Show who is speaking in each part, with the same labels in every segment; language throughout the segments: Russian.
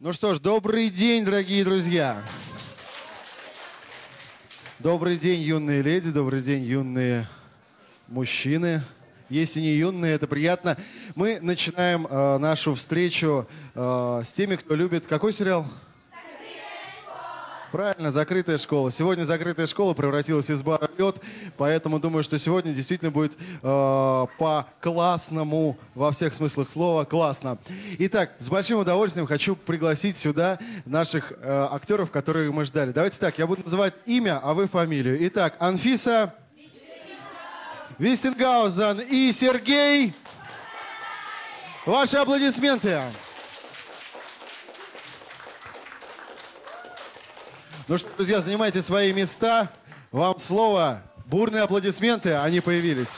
Speaker 1: Ну что ж, добрый день, дорогие друзья. Добрый день, юные леди, добрый день, юные мужчины. Если не юные, это приятно. Мы начинаем нашу встречу с теми, кто любит... Какой сериал? Правильно, «Закрытая школа». Сегодня «Закрытая школа» превратилась из бара в лед, поэтому думаю, что сегодня действительно будет по-классному, во всех смыслах слова, классно. Итак, с большим удовольствием хочу пригласить сюда наших актеров, которых мы ждали. Давайте так, я буду называть имя, а вы фамилию. Итак, Анфиса Вистингаузен и Сергей. Ваши аплодисменты. Ну что, друзья, занимайте свои места. Вам слово. Бурные аплодисменты, они появились.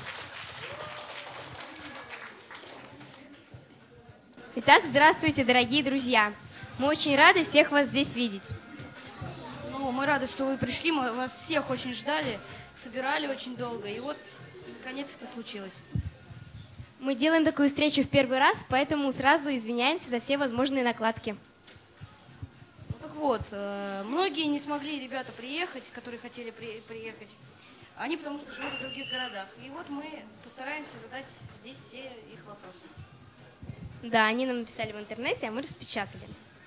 Speaker 2: Итак, здравствуйте, дорогие друзья. Мы очень рады всех вас здесь видеть.
Speaker 3: Ну, мы рады, что вы пришли. Мы вас всех очень ждали, собирали очень долго. И вот, наконец это случилось.
Speaker 2: Мы делаем такую встречу в первый раз, поэтому сразу извиняемся за все возможные накладки.
Speaker 3: Так вот, многие не смогли, ребята, приехать, которые хотели приехать. Они потому что живут в других городах. И вот мы постараемся задать здесь все их вопросы.
Speaker 2: Да, они нам написали в интернете, а мы распечатали.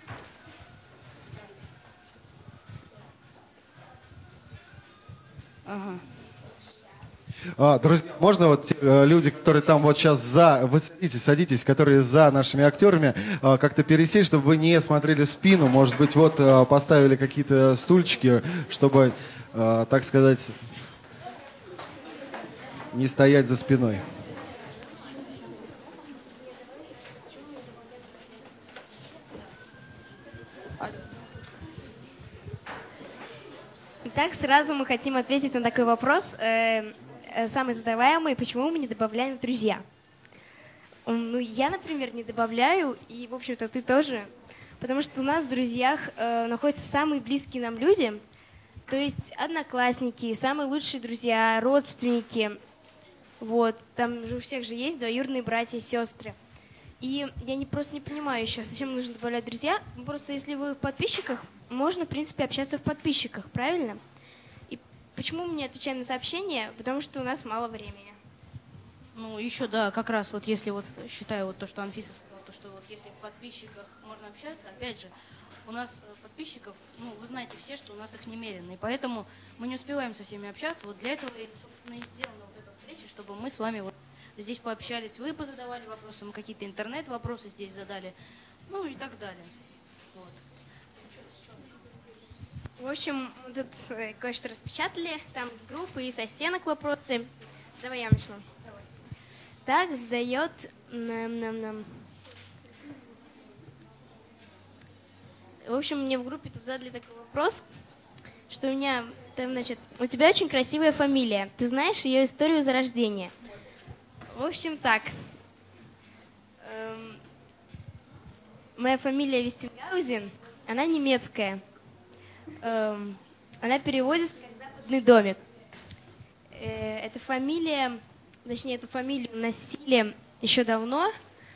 Speaker 3: Ага.
Speaker 1: Друзья, можно вот люди, которые там вот сейчас вы садитесь, которые за нашими актерами, как-то пересесть, чтобы вы не смотрели в спину, может быть, вот поставили какие-то стульчики, чтобы, так сказать, не стоять за спиной.
Speaker 2: Итак, сразу мы хотим ответить на такой вопрос, самый задаваемый, почему мы не добавляем в друзья. Ну, я, например, не добавляю, и, в общем-то, ты тоже, потому что у нас в друзьях находятся самые близкие нам люди, то есть одноклассники, самые лучшие друзья, родственники, вот, там же у всех же есть двоюродные братья и сестры. И я просто не понимаю еще, зачем нужно добавлять друзья. Просто если вы в подписчиках, можно, в принципе, общаться в подписчиках, правильно? И почему мы не отвечаем на сообщения? Потому что у нас мало времени.
Speaker 3: Ну, еще, да, как раз вот если вот, считаю вот то, что Анфиса сказала, то, что вот если в подписчиках можно общаться, опять же, у нас подписчиков, ну, вы знаете все, что у нас их немерено, и поэтому мы не успеваем со всеми общаться. Вот для этого, собственно, и сделана вот эта встреча, чтобы мы с вами вот здесь пообщались, вы позадавали вопросы, мы какие-то интернет-вопросы здесь задали, ну и так далее. Вот.
Speaker 2: В общем, мы тут кое-что распечатали, там с группы и со стенок вопросы. Давай я начну. Так, задает В общем, мне в группе тут задали такой вопрос, что у меня там, значит, у тебя очень красивая фамилия. Ты знаешь ее историю зарождения? В общем, так. Моя фамилия Вестингаузен, она немецкая. Она переводится как «западный домик». Эта фамилия, точнее, эту фамилию носили еще давно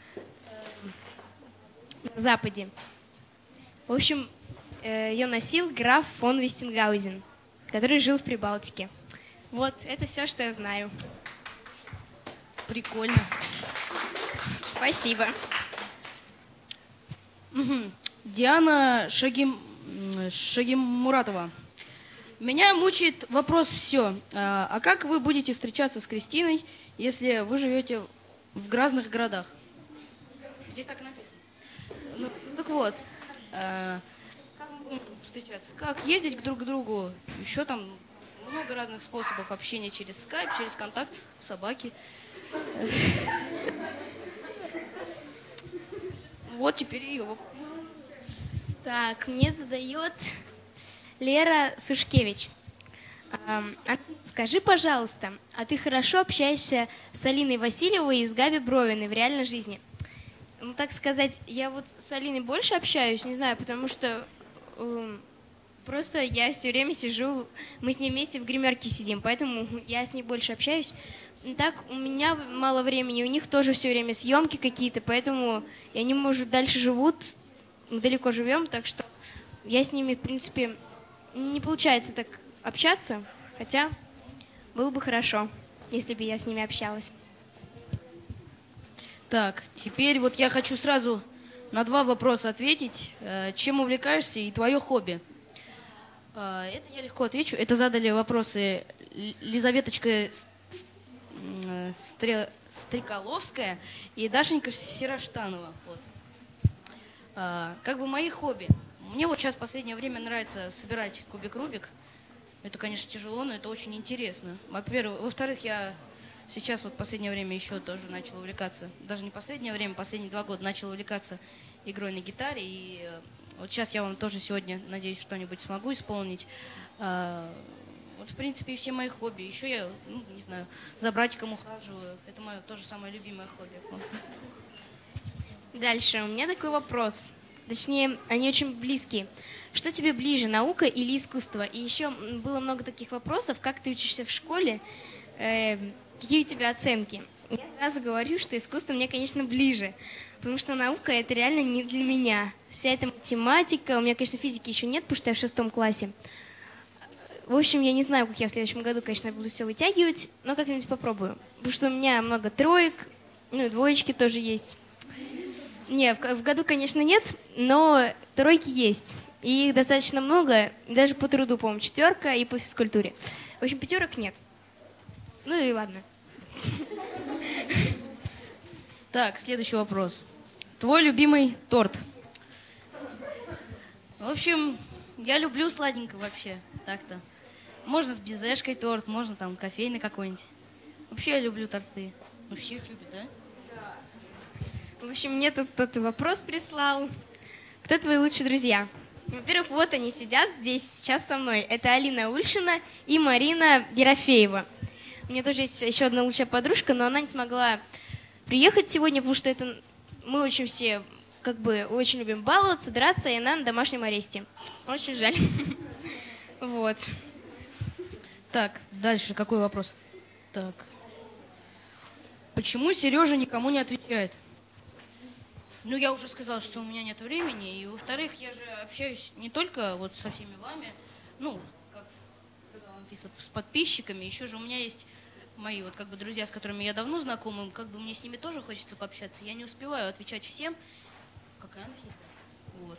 Speaker 2: на Западе. В общем, ее носил граф фон Вестингаузен, который жил в Прибалтике. Вот, это все, что я знаю.
Speaker 3: Прикольно.
Speaker 2: Спасибо.
Speaker 3: Диана Шагимуратова. Меня мучает вопрос все. А как вы будете встречаться с Кристиной, если вы живете в разных городах? Здесь так и написано. Ну, так вот, как мы будем встречаться? Как ездить друг к другу? Еще там много разных способов общения через скайп, через контакт, собаки. Вот теперь ее.
Speaker 2: Так, мне задает Лера Сушкевич. Скажи, пожалуйста, а ты хорошо общаешься с Алиной Васильевой и с Габи Бровиной в реальной жизни? Ну, так сказать, я вот с Алиной больше общаюсь, не знаю, потому что просто я все время сижу, мы с ней вместе в гримерке сидим, поэтому я с ней больше общаюсь. Так, у меня мало времени, у них тоже все время съемки какие-то, поэтому и они, может, дальше живут мы далеко живем, так что я с ними, в принципе, не получается так общаться, хотя было бы хорошо, если бы я с ними общалась.
Speaker 3: Так, теперь вот я хочу сразу на 2 вопроса ответить. Чем увлекаешься и твое хобби? Это я легко отвечу. Это задали вопросы Лизаветочка Стрекаловская и Дашенька Сираштанова. Вот. Как бы мои хобби. Мне вот сейчас в последнее время нравится собирать кубик Рубик. Это, конечно, тяжело, но это очень интересно. Во-первых, во-вторых, я сейчас вот в последнее время еще тоже начал увлекаться, даже не последнее время, последние 2 года начал увлекаться игрой на гитаре. И вот сейчас я вам тоже сегодня, надеюсь, что-нибудь смогу исполнить. Вот, в принципе, и все мои хобби. Еще я, ну, не знаю, за братиком ухаживаю. Это мое тоже самое любимое хобби.
Speaker 2: Дальше. У меня такой вопрос. Точнее, они очень близкие. Что тебе ближе, наука или искусство? И еще было много таких вопросов. Как ты учишься в школе? Какие у тебя оценки? Я сразу говорю, что искусство мне, конечно, ближе. Потому что наука — это реально не для меня. Вся эта математика... У меня, конечно, физики еще нет, потому что я в 6 классе. В общем, я не знаю, как я в следующем году, конечно, буду все вытягивать, но как-нибудь попробую. Потому что у меня много троек, ну и двоечки тоже есть. Не, в году, конечно, нет, но тройки есть. И их достаточно много, даже по труду, по-моему, 4 и по физкультуре. В общем, 5 нет. Ну и ладно.
Speaker 3: Так, следующий вопрос. Твой любимый торт? В общем, я люблю сладенькое вообще, так-то. Можно с безешкой торт, можно там кофейный какой-нибудь. Вообще я люблю торты. Ну, все их любят, да?
Speaker 2: В общем, мне тут кто-то вопрос прислал. Кто твои лучшие друзья? Во-первых, вот они сидят здесь сейчас со мной. Это Алина Ульшина и Марина Ерофеева. У меня тоже есть еще одна лучшая подружка, но она не смогла приехать сегодня, потому что это мы очень все как бы очень любим баловаться, драться, и она на домашнем аресте. Очень жаль. Вот.
Speaker 3: Так, дальше какой вопрос? Так. Почему Сережа никому не отвечает? Ну, я уже сказала, что у меня нет времени, и, во-вторых, я же общаюсь не только вот со всеми вами, ну, как сказала Анфиса, с подписчиками, еще же у меня есть мои вот как бы друзья, с которыми я давно знакома, как бы мне с ними тоже хочется пообщаться. Я не успеваю отвечать всем, как и Анфиса. Вот.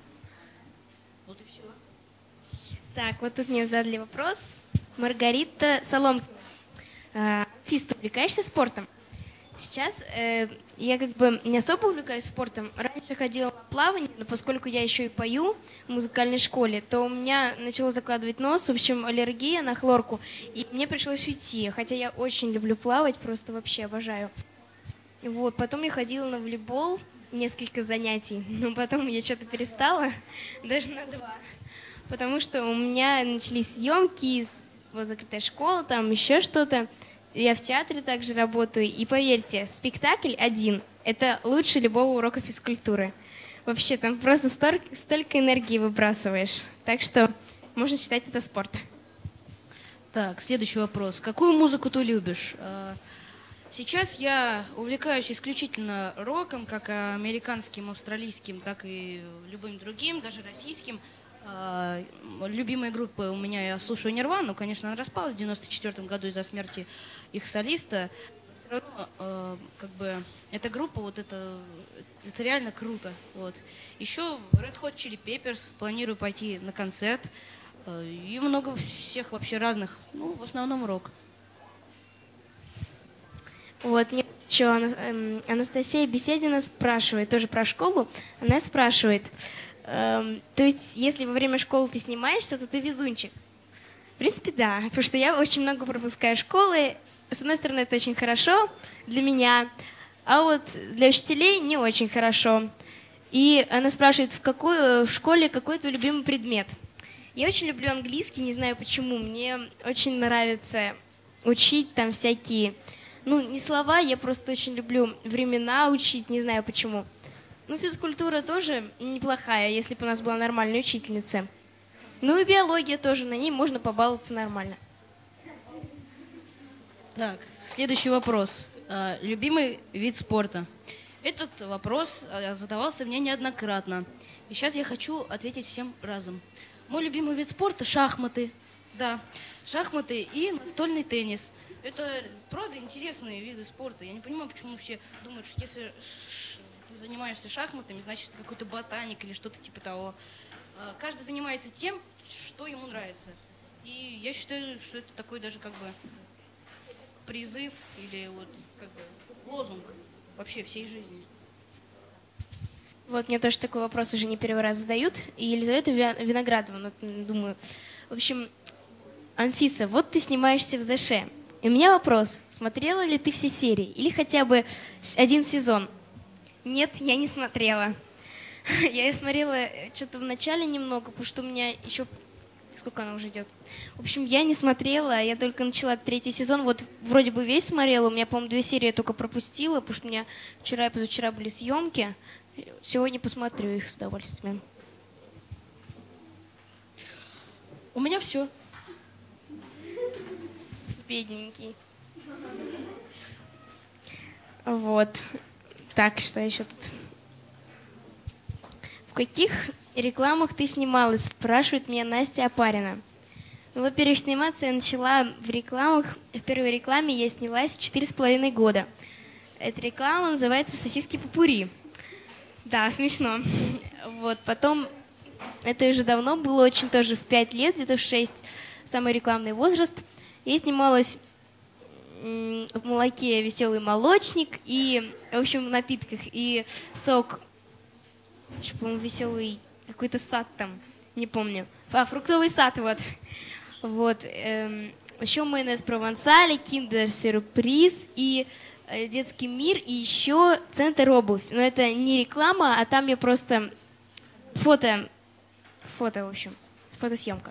Speaker 3: Вот и все.
Speaker 2: Так, вот тут мне задали вопрос. Маргарита Соломкина. Анфис, ты увлекаешься спортом? Сейчас я как бы не особо увлекаюсь спортом. Раньше ходила на плавание, но поскольку я еще и пою в музыкальной школе, то у меня начало закладывать нос, в общем, аллергия на хлорку, и мне пришлось уйти. Хотя я очень люблю плавать, просто вообще обожаю. Вот, потом я ходила на волейбол, несколько занятий, но потом я что-то перестала, даже на 2. Потому что у меня начались съемки, вот закрытая школа, там еще что-то. Я в театре также работаю, и поверьте, спектакль один – это лучше любого урока физкультуры. Вообще, там просто столько энергии выбрасываешь. Так что можно считать это спорт.
Speaker 3: Так, следующий вопрос. Какую музыку ты любишь? Сейчас я увлекаюсь исключительно роком, как американским, австралийским, так и любым другим, даже российским. Любимые группы у меня, я слушаю Нирвану, конечно, она распалась в 94 году из-за смерти их солиста. Все равно, как бы, эта группа, вот это реально круто. Вот. Еще Red Hot Chili Peppers, планирую пойти на концерт. И много всех вообще разных, ну, в основном рок.
Speaker 2: Вот, мне еще Анастасия Беседина спрашивает, тоже про школу, она спрашивает, то есть, если во время школы ты снимаешься, то ты везунчик? В принципе, да, потому что я очень много пропускаю школы. С одной стороны, это очень хорошо для меня, а вот для учителей не очень хорошо. И она спрашивает, в школе какой твой любимый предмет? Я очень люблю английский, не знаю почему. Мне очень нравится учить там всякие, ну, не слова, я просто очень люблю времена учить, не знаю почему. Ну, физкультура тоже неплохая, если бы у нас была нормальная учительница. Ну и биология тоже, на ней можно побаловаться нормально.
Speaker 3: Так, следующий вопрос. Любимый вид спорта? Этот вопрос задавался мне неоднократно. И сейчас я хочу ответить всем разом. Мой любимый вид спорта – шахматы. Да, шахматы и настольный теннис. Это, правда, интересные виды спорта. Я не понимаю, почему все думают, что если ты занимаешься шахматами, значит, ты какой-то ботаник или что-то типа того. Каждый занимается тем, что ему нравится. И я считаю, что это такой даже как бы призыв или вот как бы лозунг вообще всей жизни.
Speaker 2: Вот мне тоже такой вопрос уже не первый раз задают. И Елизавета Виноградова, думаю. В общем, Анфиса, вот ты снимаешься в «Заше». И у меня вопрос. Смотрела ли ты все серии? Или хотя бы один сезон? Нет, я не смотрела. Я смотрела что-то в начале немного, потому что у меня еще... Сколько она уже идет? В общем, я не смотрела, я только начала 3-й сезон. Вот вроде бы весь смотрела, у меня, по-моему, 2 серии я только пропустила, потому что у меня вчера и позавчера были съемки. Сегодня посмотрю их с удовольствием.
Speaker 3: У меня все.
Speaker 2: Бедненький. Вот. Так, что еще тут? В каких рекламах ты снималась? Спрашивает меня Настя Опарина. Ну, во-первых, сниматься я начала в рекламах. В первой рекламе я снялась 4,5 года. Эта реклама называется «Сосиски попури». Да, смешно. Вот, потом, это уже давно было, очень тоже в 5 лет, где-то в 6, самый рекламный возраст. Я снималась в молоке «Веселый молочник» и, в общем, в напитках. И сок, еще, по-моему, «Веселый», какой-то сад там, не помню. Фруктовый сад, вот. Вот. Еще майонез провансаль, киндер-сюрприз и детский мир, и еще центр обувь. Но это не реклама, а там я просто фото, в общем, фотосъемка.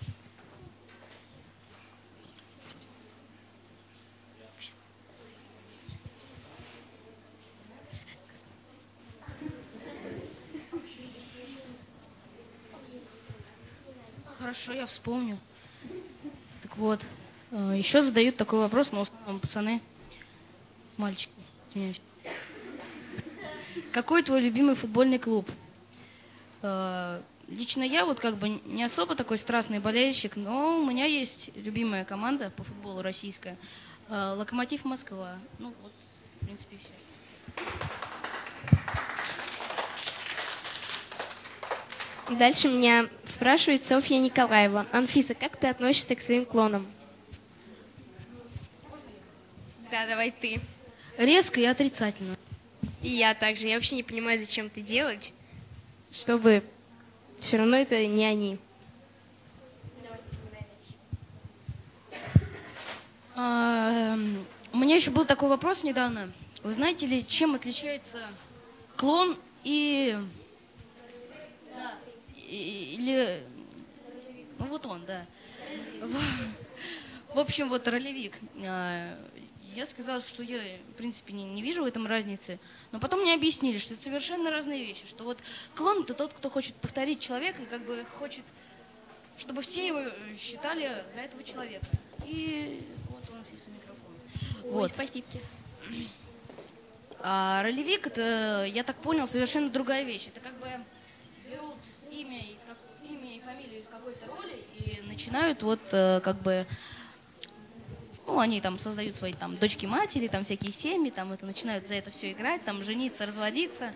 Speaker 3: Хорошо, я вспомню. Так вот, еще задают такой вопрос, но в основном пацаны, мальчики, извиняюсь. Какой твой любимый футбольный клуб? Лично я вот как бы не особо такой страстный болельщик, но у меня есть любимая команда по футболу российская. Локомотив Москва. Ну вот, в принципе, все.
Speaker 2: Дальше меня спрашивает Софья Николаева. Анфиса, как ты относишься к своим клонам? Да, давай ты.
Speaker 3: Резко и отрицательно.
Speaker 2: И я также. Я вообще не понимаю, зачем это делать, чтобы все равно это не они.
Speaker 3: У меня еще был такой вопрос недавно. Вы знаете ли, чем отличается клон и... Или... Ну вот он, да. В общем, вот ролевик. Я сказала, что я, в принципе, не вижу в этом разницы. Но потом мне объяснили, что это совершенно разные вещи. Что вот клон — это тот, кто хочет повторить человека и как бы хочет, чтобы все его считали за этого человека. И вот он, Анфиса, микрофон.
Speaker 2: Вот. Спасибо.
Speaker 3: А ролевик — это, я так понял, совершенно другая вещь. Это как бы берут имя и фамилию из какой-то роли и начинают вот как бы... Ну, они там создают свои там дочки-матери, там всякие семьи, там это начинают за это все играть, там жениться, разводиться.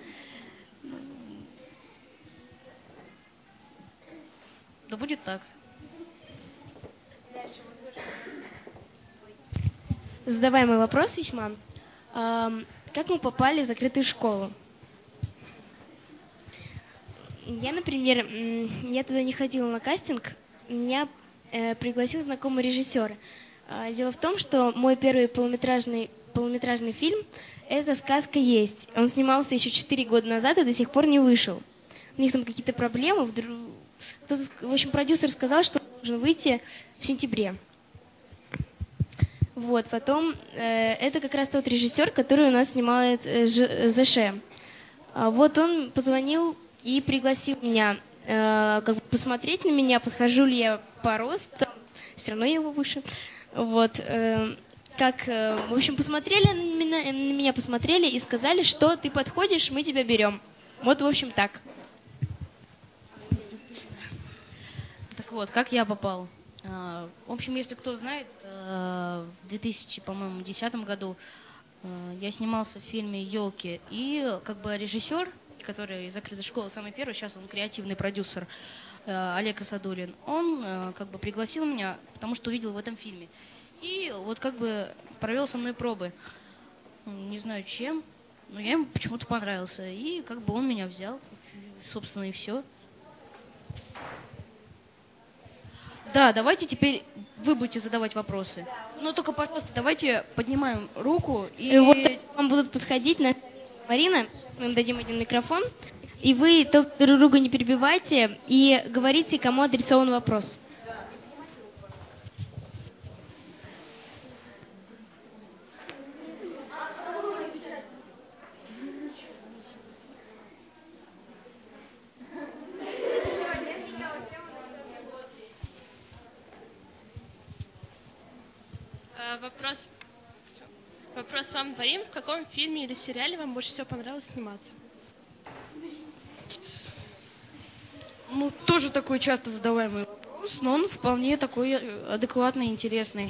Speaker 3: Да будет так.
Speaker 2: Задаваемый вопрос весьма. Как мы попали в закрытую школу? Я, например, я туда не ходила на кастинг, меня пригласил знакомый режиссер. Дело в том, что мой первый полнометражный фильм — это «Сказка есть». Он снимался еще 4 года назад и до сих пор не вышел. У них там какие-то проблемы. Кто-то, в общем, продюсер сказал, что он должен выйти в сентябре. Вот, потом, это как раз тот режиссер, который у нас снимает «Заше». Вот он позвонил и пригласил меня как бы посмотреть на меня, подхожу ли я по росту, все равно я его выше. Вот, в общем, посмотрели на меня посмотрели и сказали, что ты подходишь, мы тебя берем. Вот, в общем, так.
Speaker 3: Так вот, как я попал? В общем, если кто знает, в 2010 году я снимался в фильме «Елки», и как бы режиссер, который из закрытой школы, самый первый, сейчас он креативный продюсер, Олег Асадулин, он как бы пригласил меня, потому что увидел в этом фильме. И вот как бы провел со мной пробы. Не знаю чем, но я ему почему-то понравился. И как бы он меня взял, собственно, и все. Да, давайте теперь вы будете задавать вопросы. Но только, пожалуйста, давайте поднимаем руку. И
Speaker 2: Вот вам будут подходить Марина, мы им дадим один микрофон, и вы друг друга не перебивайте и говорите, кому адресован вопрос.
Speaker 4: Вопрос вам двоим. В каком фильме или сериале вам больше всего понравилось сниматься?
Speaker 3: Ну, тоже такой часто задаваемый вопрос, но он вполне такой адекватный, интересный.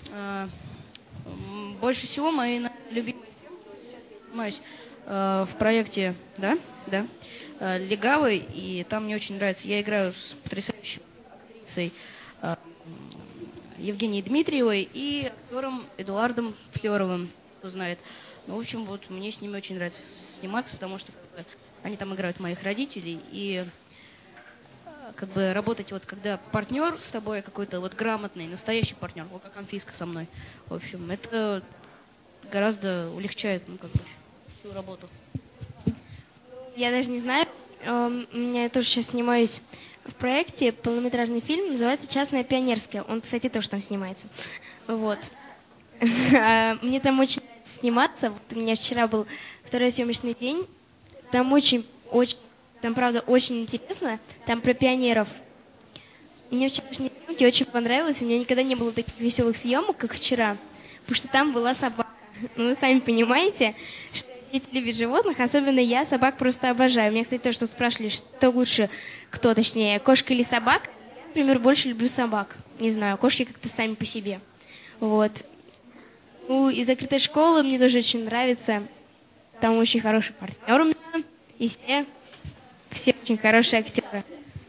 Speaker 3: Больше всего мои любимые темы в проекте, да, «Легавый», и там мне очень нравится. Я играю с потрясающей актрисой Евгенией Дмитриевой и актером Эдуардом Флёровым, кто знает. Ну, в общем, вот мне с ними очень нравится сниматься, потому что как бы, они там играют моих родителей, и как бы работать вот когда партнер с тобой какой-то вот грамотный, настоящий партнер, вот как Анфиска со мной. В общем, это гораздо улегчает, ну, как бы, всю работу.
Speaker 2: Я даже не знаю, я тоже сейчас снимаюсь в проекте, полнометражный фильм, называется «Частная пионерская». Он, кстати, тоже там снимается. Вот. Мне там очень нравится сниматься. Вот у меня вчера был второй съемочный день. Там там, правда, очень интересно. Там про пионеров. Мне вчерашние съемки очень понравилось. У меня никогда не было таких веселых съемок, как вчера. Потому что там была собака. Ну, вы сами понимаете, что дети любят животных, особенно я собак просто обожаю. Меня, кстати, тоже что спрашивали, что лучше, кто точнее, кошка или собака. Я, например, больше люблю собак. Не знаю, кошки как-то сами по себе. Вот. Ну, и закрытая школа мне тоже очень нравится. Там очень хороший партнер у меня. И все очень хорошие актеры.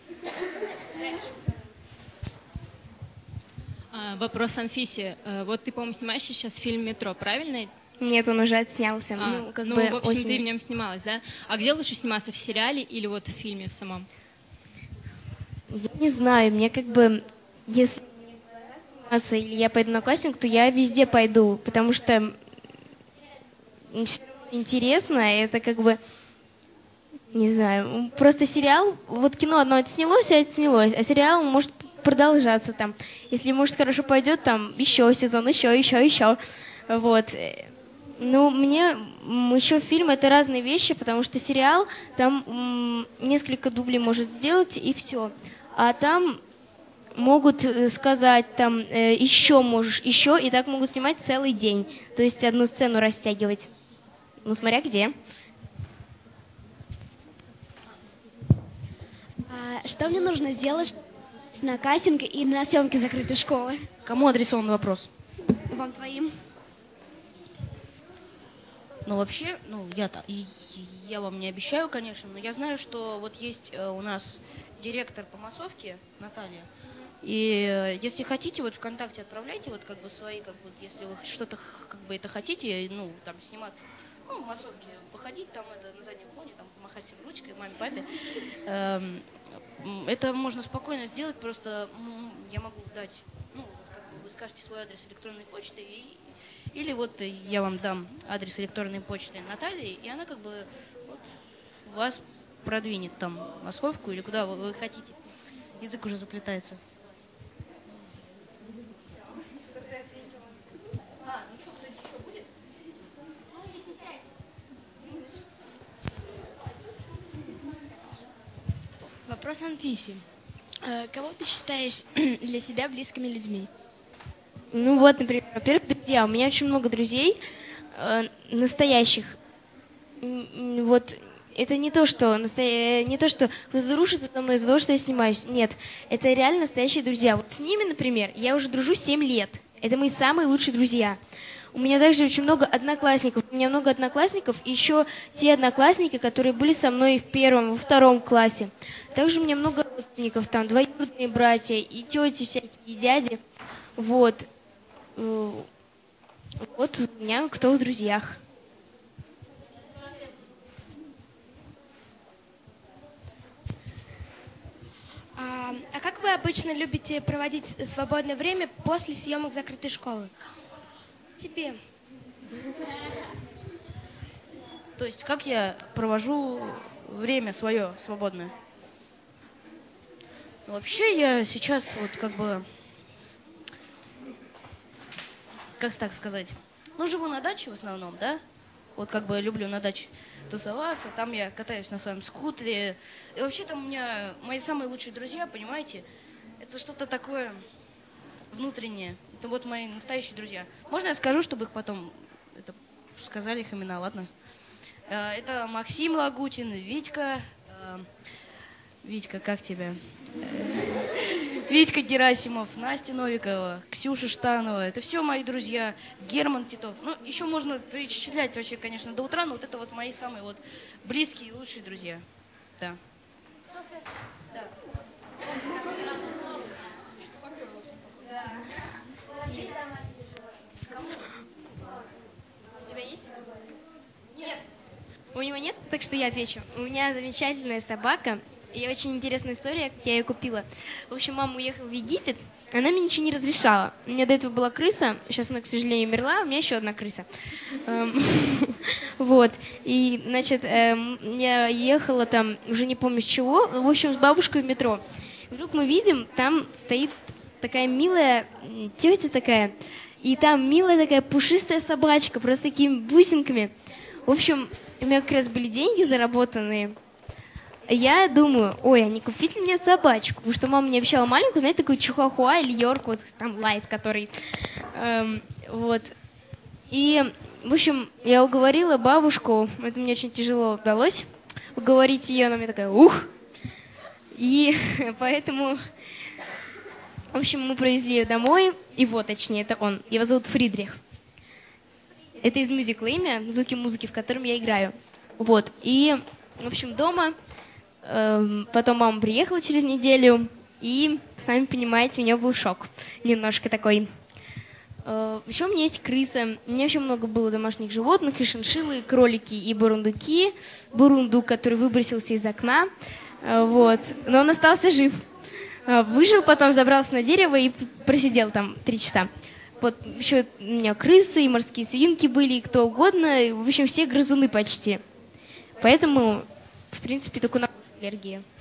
Speaker 5: Вопрос Анфисе. Вот ты, по-моему, снимаешь сейчас фильм «Метро», правильно?
Speaker 2: Нет, он уже отснялся.
Speaker 5: В общем, ты в нем снималась, да? А где лучше сниматься, в сериале или вот в фильме в самом?
Speaker 2: Я не знаю, мне как бы, если мне понравится или я пойду на кастинг, то я везде пойду, потому что интересно, это как бы, не знаю, просто сериал, вот кино одно отснялось, а сериал может продолжаться там. Если, может, хорошо пойдет, там еще сезон, еще. Вот. Ну, мне еще фильм — это разные вещи, потому что сериал, там несколько дублей может сделать, и все. А там могут сказать, там, еще можешь, еще, и так могут снимать целый день. То есть одну сцену растягивать. Ну, смотря где.
Speaker 6: Что мне нужно сделать на кастинг и на съемки закрытой школы?
Speaker 3: Кому адресован вопрос?
Speaker 6: Вам двоим.
Speaker 3: Ну, вообще, я вам не обещаю, конечно, но я знаю, что вот есть у нас директор по массовке Наталья. И если хотите, вот ВКонтакте отправляйте вот как бы свои, как бы, если вы что-то как бы это хотите, ну, там, сниматься, ну, в массовке, походить там это на заднем фоне, там, помахать всем ручкой, маме, папе. Это можно спокойно сделать, просто я могу дать, ну, вот как бы вы скажете свой адрес электронной почты, или вот я вам дам адрес электронной почты Натальи, и она как бы вот вас продвинет там в массовку или куда вы хотите. Язык уже заплетается.
Speaker 6: Вопрос Анфисе. Кого ты считаешь для себя близкими людьми?
Speaker 2: Ну вот, например, во-первых, друзья. У меня очень много друзей. настоящих. Вот это не то, что не то, что кто-то дружит со мной из-за того, что я снимаюсь. Нет, это реально настоящие друзья. Вот с ними, например, я уже дружу 7 лет. Это мои самые лучшие друзья. У меня также очень много одноклассников. У меня много одноклассников, и еще те одноклассники, которые были со мной в 1, во 2 классе. Также у меня много родственников, там двоюродные братья, и тети всякие, и дяди. Вот. Вот у меня кто в друзьях.
Speaker 7: А как вы обычно любите проводить свободное время после съемок закрытой школы? Тебе.
Speaker 3: То есть как я провожу время свое свободное? Вообще я сейчас вот как бы, как так сказать, ну живу на даче в основном, да? Вот как бы люблю на даче тусоваться, там я катаюсь на своем скутере. И вообще там у меня мои самые лучшие друзья, понимаете? Это что-то такое внутреннее. Это вот мои настоящие друзья. Можно я скажу, чтобы их потом сказали их имена, ладно? Это Максим Лагутин, Витька. Витька, как тебя? Витька Герасимов, Настя Новикова, Ксюша Штанова. Это все мои друзья. Герман Титов. Ну, еще можно перечислять вообще, конечно, до утра, но вот это вот мои самые вот близкие и лучшие друзья. Да.
Speaker 2: У тебя есть? Нет. У него нет? Так что я отвечу. У меня замечательная собака. И очень интересная история, как я ее купила. В общем, мама уехала в Египет, она мне ничего не разрешала. У меня до этого была крыса, сейчас она, к сожалению, умерла, у меня еще одна крыса. Вот. И, значит, я ехала там, уже не помню с чего, в общем, с бабушкой в метро. Вдруг мы видим, там стоит такая милая тетя такая, и там милая такая пушистая собачка, просто такими бусинками. В общем, у меня как раз были деньги заработанные. Я думаю, ой, а не купить ли мне собачку? Потому что мама мне обещала маленькую, знаете, такую чихуахуа или йорк, вот там лайт, который... вот. И, в общем, я уговорила бабушку, это мне очень тяжело удалось, уговорить ее, она мне такая, ух! И поэтому, в общем, мы привезли ее домой, и вот, точнее, это он. Его зовут Фридрих. Это из мюзикла «Имя», звуки музыки, в котором я играю. Вот. И, в общем, дома... Потом мама приехала через неделю, и, сами понимаете, у меня был шок немножко такой. Еще у меня есть крыса. У меня еще много было домашних животных, и шиншиллы, и кролики, и бурундуки. Бурундук, который выбросился из окна. Вот. Но он остался жив. Выжил, потом забрался на дерево и просидел там 3 часа. Вот еще у меня крысы, и морские свинки были, и кто угодно. В общем, все грызуны почти. Поэтому, в принципе, только на аллергия.